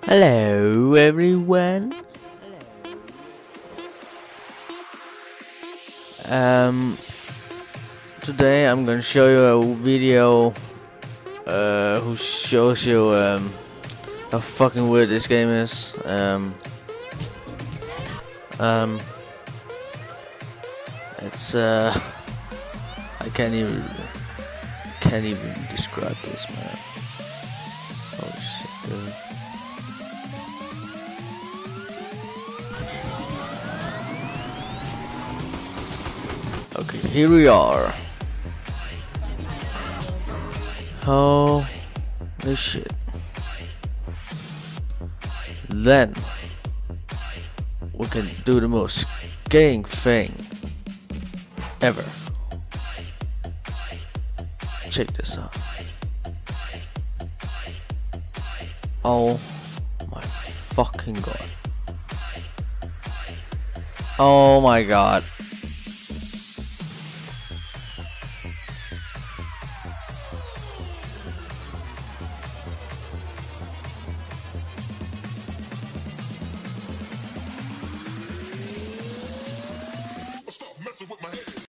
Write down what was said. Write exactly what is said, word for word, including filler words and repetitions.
Hello everyone. Um today I'm gonna show you a video uh who shows you um how fucking weird this game is. Um um it's uh I can't even can't even describe this, man. Holy shit, dude. Okay, here we are. Holy shit. Then we can do the most scaring thing ever. Check this out. Oh my fucking god. Oh my god. Stop messing with my head.